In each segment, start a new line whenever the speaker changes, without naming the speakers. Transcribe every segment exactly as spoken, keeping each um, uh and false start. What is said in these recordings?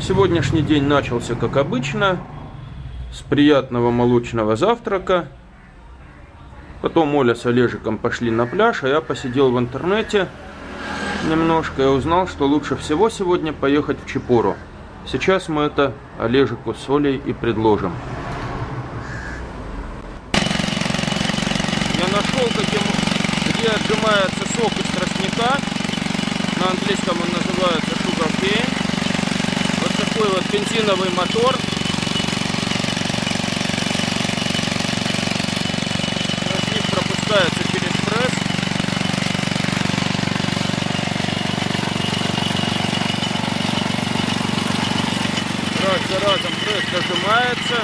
Сегодняшний день начался как обычно, с приятного молочного завтрака. Потом Оля с Олежиком пошли на пляж, а я посидел в интернете немножко и узнал, что лучше всего сегодня поехать в Чепору. Сейчас мы это Олежику с Олей и предложим. Я нашел, где отжимается сок из тростника. На английском он называется sugar cane. Вот такой вот бензиновый мотор. Тростник пропускается через пресс. Раз за разом пресс дожимается.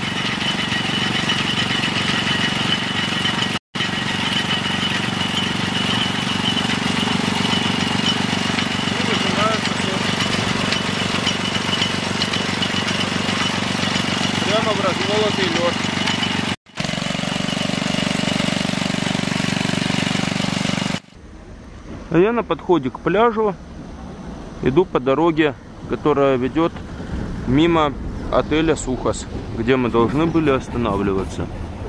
Прямо в размолотый лед. А я на подходе к пляжу иду по дороге, которая ведет мимо отеля Сухас, где мы должны были останавливаться.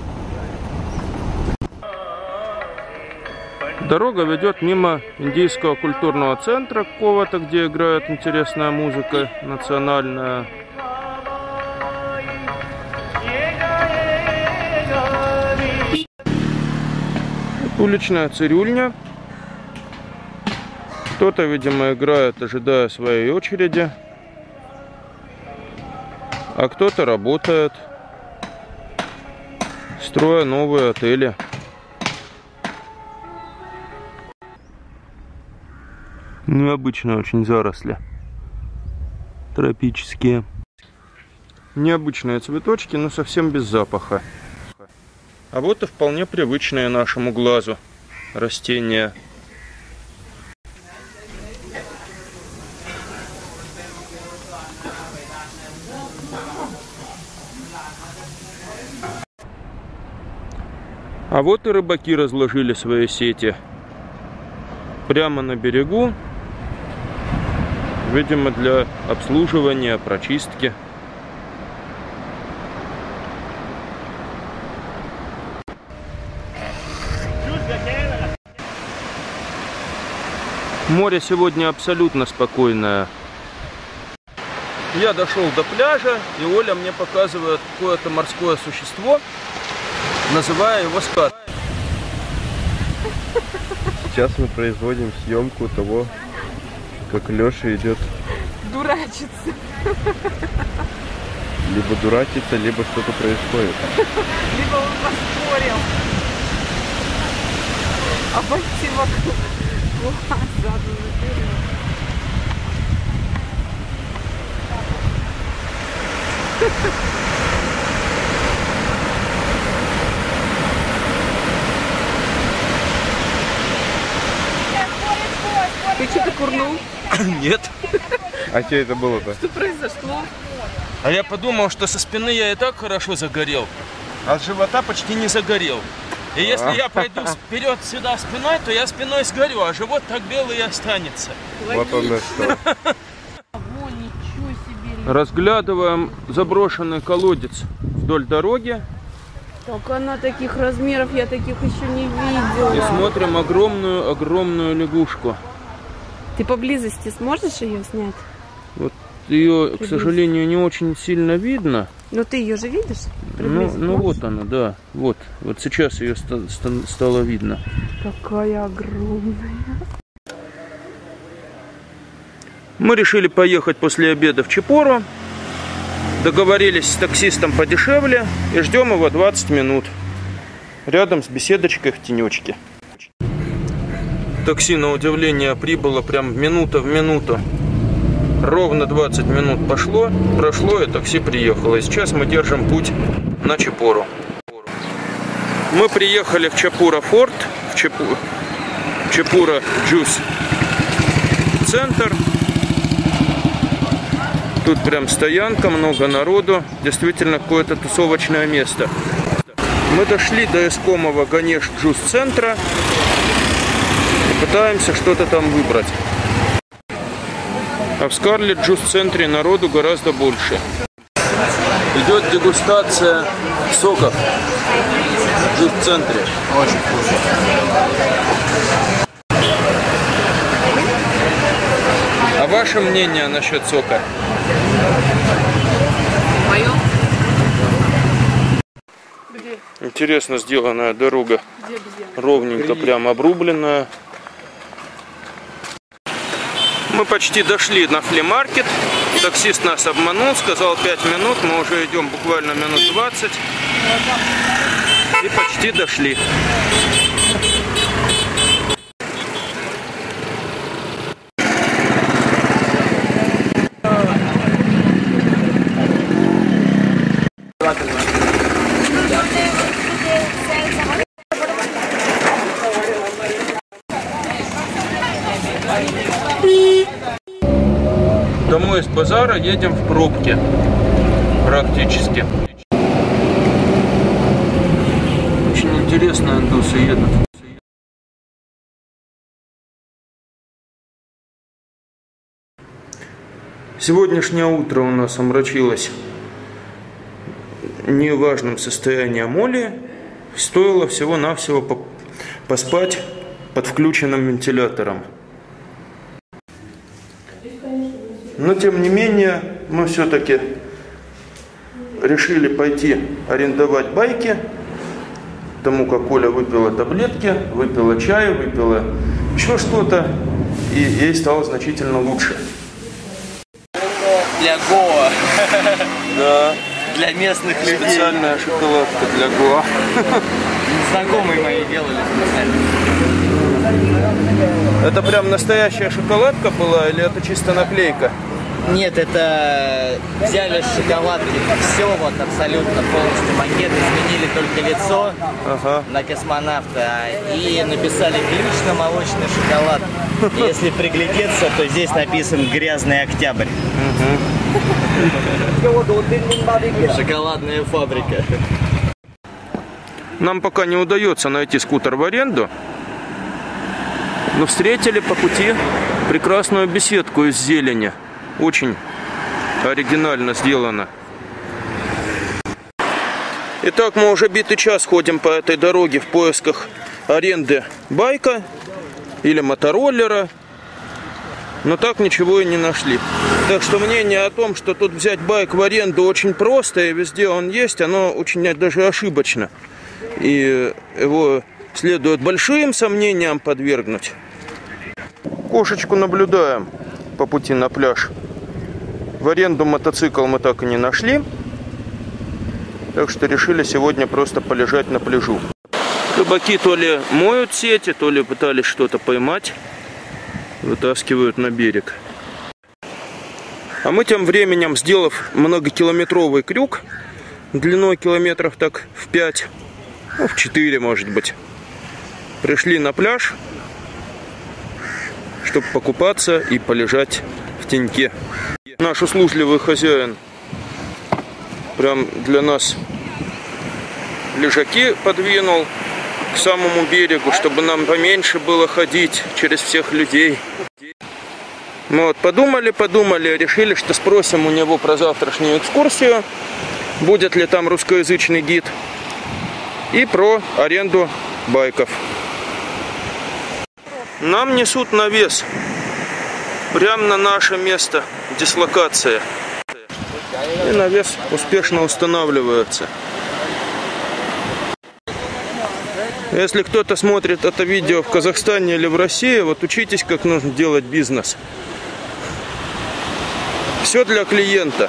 Дорога ведет мимо индийского культурного центра какого-то, где играет интересная музыка национальная. Уличная цирюльня. Кто-то, видимо, играет, ожидая своей очереди. А кто-то работает, строя новые отели. Необычные очень заросли. Тропические. Необычные цветочки, но совсем без запаха. А вот и вполне привычные нашему глазу растения. А вот и рыбаки разложили свои сети прямо на берегу, видимо, для обслуживания, прочистки. Море сегодня абсолютно спокойное. Я дошел до пляжа, и Оля мне показывает какое-то морское существо, называя его скат.
Сейчас мы производим съемку того, как Леша идет
дурачиться.
Либо дурачиться, либо что-то происходит.
Либо он поспорил. Обойти вокруг. Ты что-то курнул?
Нет.
А что это было-то?
Что произошло?
А я подумал, что со спины я и так хорошо загорел, а с живота почти не загорел. И если я пойду вперед сюда спиной, то я спиной сгорю, а живот так белый и останется.
Вот он и что.
Разглядываем заброшенный колодец вдоль дороги.
Так она таких размеров, я таких еще не видела.
И смотрим огромную-огромную лягушку.
Ты поблизости сможешь ее снять?
Вот ее, к сожалению, не очень сильно видно.
Но ты ее же видишь?
Ну, ну вот она, да. Вот, вот сейчас ее ста ста стало видно.
Какая огромная.
Мы решили поехать после обеда в Чепору. Договорились с таксистом подешевле и ждем его двадцать минут. Рядом с беседочкой в тенечке. Такси, на удивление, прибыло прям минута в минуту. Ровно двадцать минут пошло, прошло, и такси приехало. И сейчас мы держим путь на Чепору. Мы приехали в Чепура Форт, в Чепу... Чепура Джус центр. Тут прям стоянка, много народу. Действительно какое-то тусовочное место. Мы дошли до искомого Ганеш Джус центра. И пытаемся что-то там выбрать. А в Скарлетт Джус-центре народу гораздо больше. Идет дегустация соков в Джус-центре.
Очень вкусно.
А ваше мнение насчет сока?
Мое? Где?
Интересно сделанная дорога.
Где, где?
Ровненько прям обрубленная. Мы почти дошли на фли-маркет. Таксист нас обманул, сказал пять минут. Мы уже идем буквально минут двадцать. И почти дошли. Домой из базара едем в пробке. Практически. Очень интересно, индусы едут. Сегодняшнее утро у нас омрачилось неважным состоянием Оли. Стоило всего-навсего поспать под включенным вентилятором. Но тем не менее мы все-таки решили пойти арендовать байки, потому как Оля выпила таблетки, выпила чай, выпила еще что-то, и ей стало значительно лучше.
Для Гоа.
Да.
Для местных людей.
Специальная шоколадка для Гоа.
Знакомые мои делали специально.
Это прям настоящая шоколадка была или это чисто наклейка?
Нет, это взяли шоколадки, все вот абсолютно полностью макет, изменили только лицо
Ага.
на космонавта и написали клюшно-молочный шоколад. И если приглядеться, то здесь написан «Грязный октябрь». Шоколадная фабрика.
Нам пока не удается найти скутер в аренду, но встретили по пути прекрасную беседку из зелени. Очень оригинально сделано. Итак, мы уже битый час ходим по этой дороге в поисках аренды байка или мотороллера, но так ничего и не нашли. Так что мнение о том, что тут взять байк в аренду очень просто и везде он есть, оно очень даже ошибочно. И его следует большим сомнениям подвергнуть. Кошечку наблюдаем по пути на пляж. В аренду мотоцикл мы так и не нашли, так что решили сегодня просто полежать на пляжу. Рыбаки то ли моют сети, то ли пытались что-то поймать, вытаскивают на берег. А мы тем временем, сделав многокилометровый крюк, длиной километров так в пять, ну, в четыре может быть, пришли на пляж, чтобы покупаться и полежать в теньке. Наш услужливый хозяин прям для нас лежаки подвинул к самому берегу, чтобы нам поменьше было ходить через всех людей. Мы вот подумали, подумали, решили, что спросим у него про завтрашнюю экскурсию, будет ли там русскоязычный гид, и про аренду байков. Нам несут навес прямо на наше место дислокации. И навес успешно устанавливается. Если кто-то смотрит это видео в Казахстане или в России, вот учитесь, как нужно делать бизнес. Все для клиента.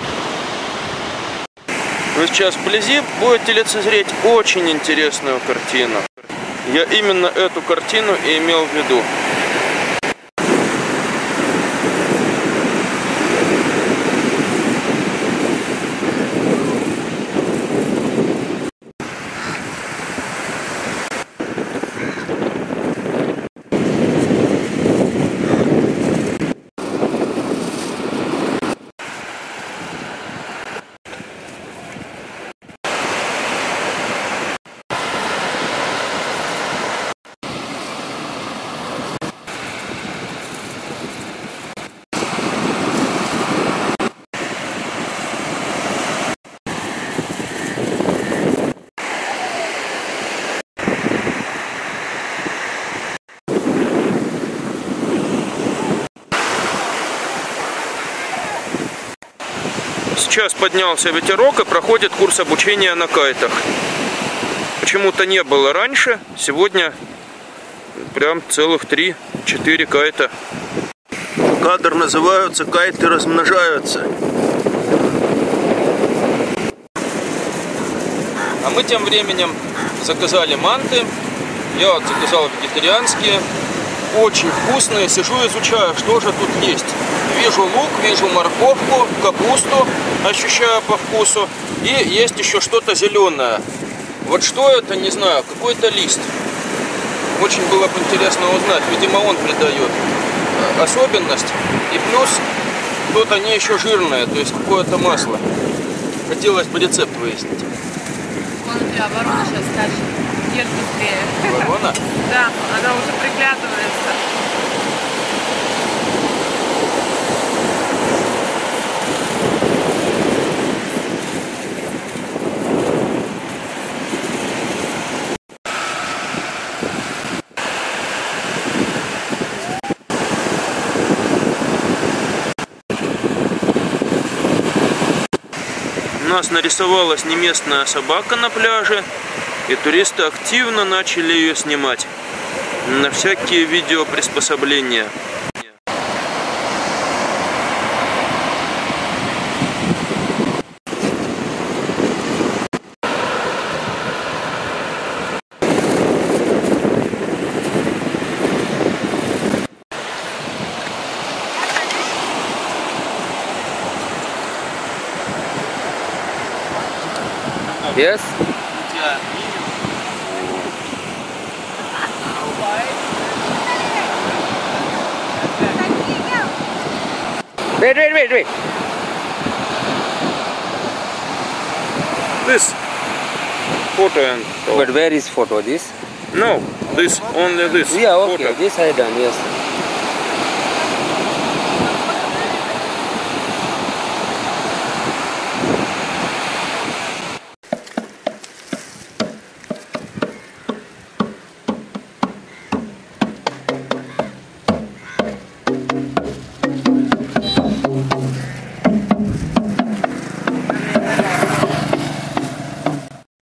Вы сейчас вблизи будете лицезреть очень интересную картину. Я именно эту картину и имел в виду. Сейчас поднялся ветерок и проходит курс обучения на кайтах. Почему-то не было раньше. Сегодня прям целых три-четыре кайта. Кадр называются «Кайты размножаются». А мы тем временем заказали манты. Я вот заказал вегетарианские. Очень вкусные. Сижу, изучаю, что же тут есть. Вижу лук, вижу морковку, капусту, ощущаю по вкусу. И есть еще что-то зеленое. Вот что это, не знаю, какой-то лист. Очень было бы интересно узнать. Видимо, он придает особенность. И плюс тут они еще жирные, то есть какое-то масло. Хотелось бы рецепт выяснить.
Вон у тебя ворона сейчас скачет. Ешь быстрее.
Ворона?
Да, она уже приглядывается.
У нас нарисовалась неместная собака на пляже, и туристы активно начали ее снимать на всякие видеоприспособления.
Yes? Wait, wait, wait, wait.
This photo and
But where is photo? This?
no, this only this
Yeah, okay.
photo.
This I done. Yes.